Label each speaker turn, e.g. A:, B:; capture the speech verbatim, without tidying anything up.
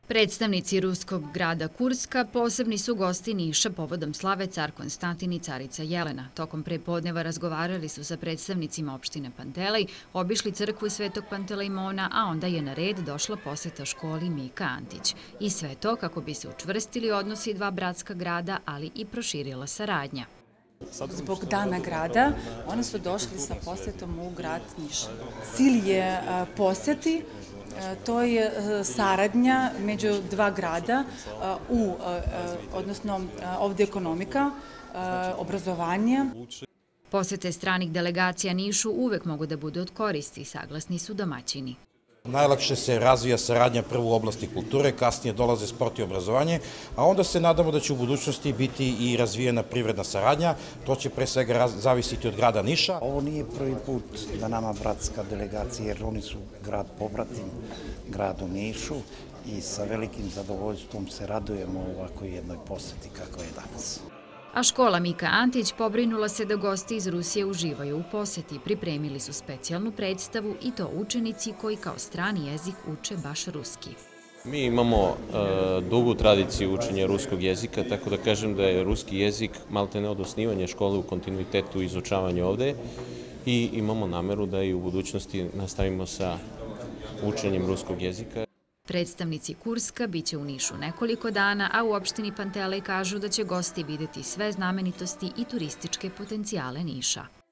A: Predstavnici ruskog grada Kurska posebni su gosti Niša povodom slave car Konstantin i carica Jelena. Tokom prepodneva razgovarali su sa predstavnicima opštine Pantelej, obišli crkvu Svetog Pantelejmona, a onda je na red došla poseta školi Mika Antić. I sve to kako bi se učvrstili odnosi dva bratska grada, ali i proširila saradnja.
B: Zbog dana grada oni su došli sa posetom u grad Niš. Cilj je poseti, to je saradnja među dva grada, u, odnosno ovde ekonomika, obrazovanje.
A: Posete stranih delegacija Nišu uvek mogu da budu od koristi, saglasni su domaćini.
C: Najlakše se razvija saradnja prvo u oblasti kulture, kasnije dolaze sport i obrazovanje, a onda se nadamo da će u budućnosti biti i razvijena privredna saradnja. To će pre svega zavisiti od grada Niša.
D: Ovo nije prvi put da nama bratska delegacija, jer oni su grad pobratim gradu Nišu i sa velikim zadovoljstvom se radujemo ovakoj jednoj poseti kako je danas.
A: A škola Mika Antić pobrinula se da gosti iz Rusije uživaju u poseti. Pripremili su specijalnu predstavu i to učenici koji kao strani jezik uče baš ruski.
E: Mi imamo dugu tradiciju učenja ruskog jezika, tako da kažem da je ruski jezik maltene od osnivanja škole u kontinuitetu izučavanja ovde i imamo nameru da i u budućnosti nastavimo sa učenjem ruskog jezika.
A: Predstavnici Kurska biće u Nišu nekoliko dana, a u opštini Pantelej kažu da će gosti videti sve znamenitosti i turističke potencijale Niša.